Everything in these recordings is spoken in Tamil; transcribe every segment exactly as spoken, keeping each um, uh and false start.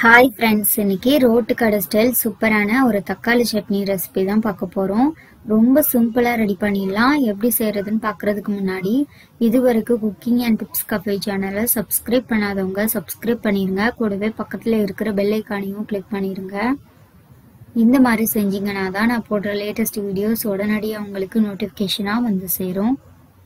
हाय फ्रेंड्स இன்னைக்கு ரோட்டு கடை ஸ்டைல் சூப்பரான ஒரு தக்காளி சட்னி ரெசிபி தான் பார்க்க போறோம். ரொம்ப சிம்பிளா ரெடி பண்ணிடலாம். எப்படி செய்யறதுன்னு பார்க்கிறதுக்கு முன்னாடி இதுவரைக்கும் குக்கிங் அண்ட் டிப்ஸ் கஃபே சேனலை சப்ஸ்கிரைப் பண்ணாதவங்க சப்ஸ்கிரைப் பண்ணிருங்க. கூடவே பக்கத்துல இருக்கிற பெல் ஐகானையும் கிளிக் பண்ணிருங்க. இந்த மாதிரி செஞ்சீங்கன்னா தான் நான் போடுற லேட்டஸ்ட் வீடியோஸ் உடனடியாக உங்களுக்கு நோட்டிஃபிகேஷனா வந்து சேரும்.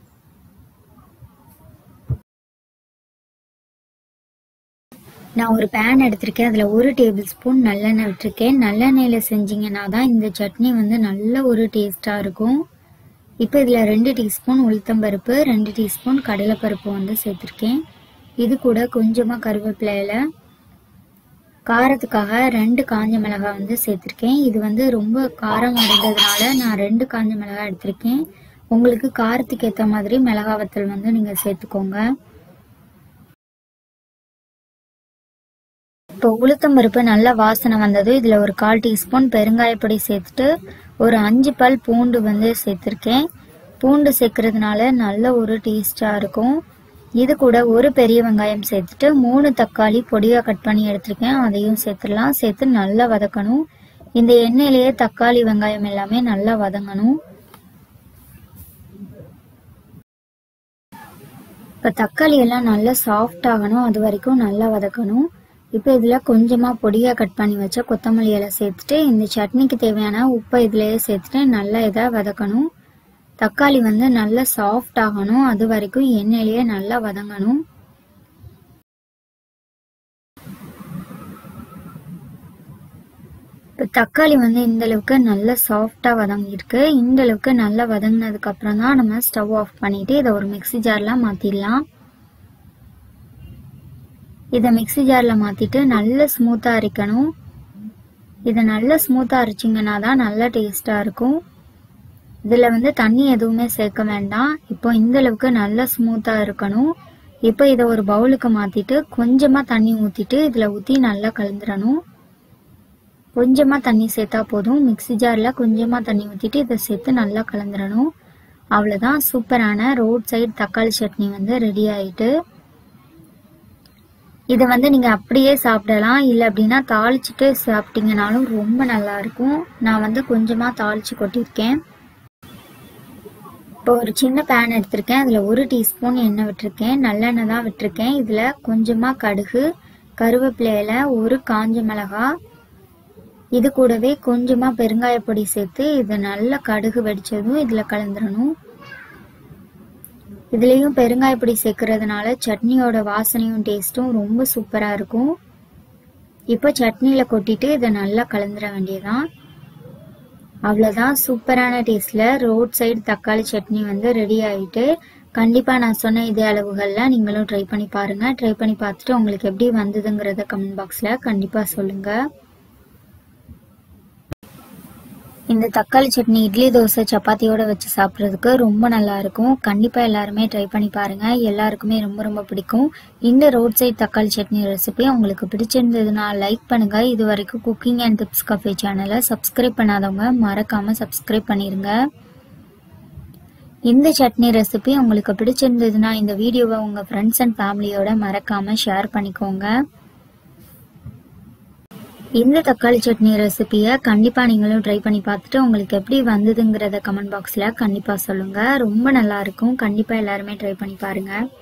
நான் ஒரு பேன் எடுத்திருக்கேன். அதில் ஒரு டேபிள் ஸ்பூன் நல்லெண்ணெய் விட்டுருக்கேன். நல்லெண்ணெயில் செஞ்சிங்கன்னா தான் இந்த சட்னி வந்து நல்ல ஒரு டேஸ்ட்டாக இருக்கும். இப்போ இதில் ரெண்டு டீஸ்பூன் உளுத்தம்பருப்பு, ரெண்டு டீஸ்பூன் கடலைப்பருப்பு வந்து சேர்த்துருக்கேன். இது கூட கொஞ்சமாக கருவேப்பிலையில காரத்துக்காக ரெண்டு காஞ்ச மிளகாய் வந்து சேர்த்துருக்கேன். இது வந்து ரொம்ப காரம் அடைந்ததுனால நான் ரெண்டு காஞ்ச மிளகாய் எடுத்திருக்கேன். உங்களுக்கு காரத்துக்கு ஏற்ற மாதிரி மிளகாய் வத்தல் வந்து நீங்கள் சேர்த்துக்கோங்க. இப்போ உளுத்தம்பருப்பு நல்ல வாசனை வந்தது. இதில் ஒரு கால் டீஸ்பூன் பெருங்காயப்பொடி சேர்த்துட்டு ஒரு அஞ்சு பல் பூண்டு வந்து சேர்த்துருக்கேன். பூண்டு சேர்க்கறதுனால நல்ல ஒரு டேஸ்டாக இருக்கும். இது கூட ஒரு பெரிய வெங்காயம் சேர்த்துட்டு மூணு தக்காளி பொடியாக கட் பண்ணி எடுத்திருக்கேன். அதையும் சேர்த்துடலாம். சேர்த்து நல்லா வதக்கணும். இந்த எண்ணெயிலேயே தக்காளி வெங்காயம் எல்லாமே நல்லா வதங்கணும். இப்போ தக்காளி எல்லாம் நல்லா சாஃப்ட் ஆகணும். அது வரைக்கும் நல்லா வதக்கணும். இப்போ இதில் கொஞ்சமாக பொடியாக கட் பண்ணி வச்ச கொத்தமல்லி இலை சேர்த்துட்டு இந்த சட்னிக்கு தேவையான உப்பை இதிலேயே சேர்த்துட்டு நல்லா இதை வதக்கணும். தக்காளி வந்து நல்லா சாஃப்ட் ஆகணும். அது வரைக்கும் எண்ணெயிலேயே நல்லா வதங்கணும். இப்போ தக்காளி வந்து இந்த அளவுக்கு நல்லா சாஃப்டாக வதங்கிருக்கு. இந்த அளவுக்கு நல்லா வதங்கினதுக்கு அப்புறம் தான் நம்ம ஸ்டவ் ஆஃப் பண்ணிட்டு இதை ஒரு மிக்சி ஜார்லாம் மாற்றிடலாம். இதை மிக்சி ஜாரில் மாற்றிட்டு நல்ல ஸ்மூத்தாக அரைக்கணும். இதை நல்ல ஸ்மூத்தாக அரைச்சிங்கன்னா தான் நல்லா டேஸ்ட்டாக இருக்கும். இதில் வந்து தண்ணி எதுவுமே சேர்க்க வேண்டாம். இப்போ இந்த அளவுக்கு நல்லா ஸ்மூத்தாக இருக்கணும். இப்போ இதை ஒரு பவுலுக்கு மாற்றிட்டு கொஞ்சமாக தண்ணி ஊற்றிட்டு இதில் ஊற்றி நல்லா கலந்துடணும். கொஞ்சமாக தண்ணி சேர்த்தா போதும். மிக்சி ஜாரில் கொஞ்சமாக தண்ணி ஊற்றிட்டு இதை சேர்த்து நல்லா கலந்துடணும். அவ்வளோதான், சூப்பரான ரோட் சைடு தக்காளி சட்னி வந்து ரெடி ஆகிட்டு. இதை வந்து நீங்கள் அப்படியே சாப்பிடலாம். இல்லை அப்படின்னா தாளிச்சுட்டு சாப்பிட்டீங்கனாலும் ரொம்ப நல்லா இருக்கும். நான் வந்து கொஞ்சமாக தாளிச்சு கொட்டியிருக்கேன். இப்போ ஒரு சின்ன பேன் எடுத்திருக்கேன். அதில் ஒரு டீஸ்பூன் எண்ணெய் விட்டுருக்கேன். நல்லெண்ணெய் தான் விட்டுருக்கேன். இதில் கொஞ்சமாக கடுகு, கருவேப்பிலையில ஒரு காஞ்ச மிளகாய், இது கூடவே கொஞ்சமாக பெருங்காயப்பொடி சேர்த்து இதை நல்லா கடுகு வெடிச்சதும் இதில் கலந்துடணும். இதுலேயும் பெருங்காயப்பொடி சேர்க்கறதுனால சட்னியோட வாசனையும் டேஸ்ட்டும் ரொம்ப சூப்பராக இருக்கும். இப்போ சட்னியில் கொட்டிட்டு இதை நல்லா கலந்துட வேண்டியதான். அவ்வளோதான், சூப்பரான டேஸ்டில் ரோட் சைடு தக்காளி சட்னி வந்து ரெடி ஆகிட்டு. கண்டிப்பாக நான் சொன்ன இதே அளவுகளில் நீங்களும் ட்ரை பண்ணி பாருங்கள். ட்ரை பண்ணி பார்த்துட்டு உங்களுக்கு எப்படி வந்ததுங்கிறத கமெண்ட் பாக்ஸில் கண்டிப்பாக சொல்லுங்கள். இந்த தக்காளி சட்னி இட்லி, தோசை, சப்பாத்தியோட வச்சு சாப்பிட்றதுக்கு ரொம்ப நல்லா இருக்கும். கண்டிப்பாக எல்லாருமே ட்ரை பண்ணி பாருங்கள். எல்லாருக்குமே ரொம்ப ரொம்ப பிடிக்கும். இந்த ரோட் சைட் தக்காளி சட்னி ரெசிபி உங்களுக்கு பிடிச்சிருந்ததுன்னா லைக் பண்ணுங்கள். இது வரைக்கும் குக்கிங் அண்ட் டிப்ஸ் கஃபே சேனலை சப்ஸ்கிரைப் பண்ணாதவங்க மறக்காமல் சப்ஸ்கிரைப் பண்ணிடுங்க. இந்த சட்னி ரெசிபி உங்களுக்கு பிடிச்சிருந்ததுன்னா இந்த வீடியோவை உங்கள் ஃப்ரெண்ட்ஸ் அண்ட் ஃபேமிலியோட மறக்காமல் ஷேர் பண்ணிக்கோங்க. இந்த தக்காளி சட்னி ரெசிபியை கண்டிப்பாக நீங்களும் ட்ரை பண்ணி பார்த்துட்டு உங்களுக்கு எப்படி வந்ததுங்கிறத கமெண்ட் பாக்ஸில் கண்டிப்பாக சொல்லுங்கள். ரொம்ப நல்லா இருக்கும். கண்டிப்பாக எல்லாருமே ட்ரை பண்ணி பாருங்கள்.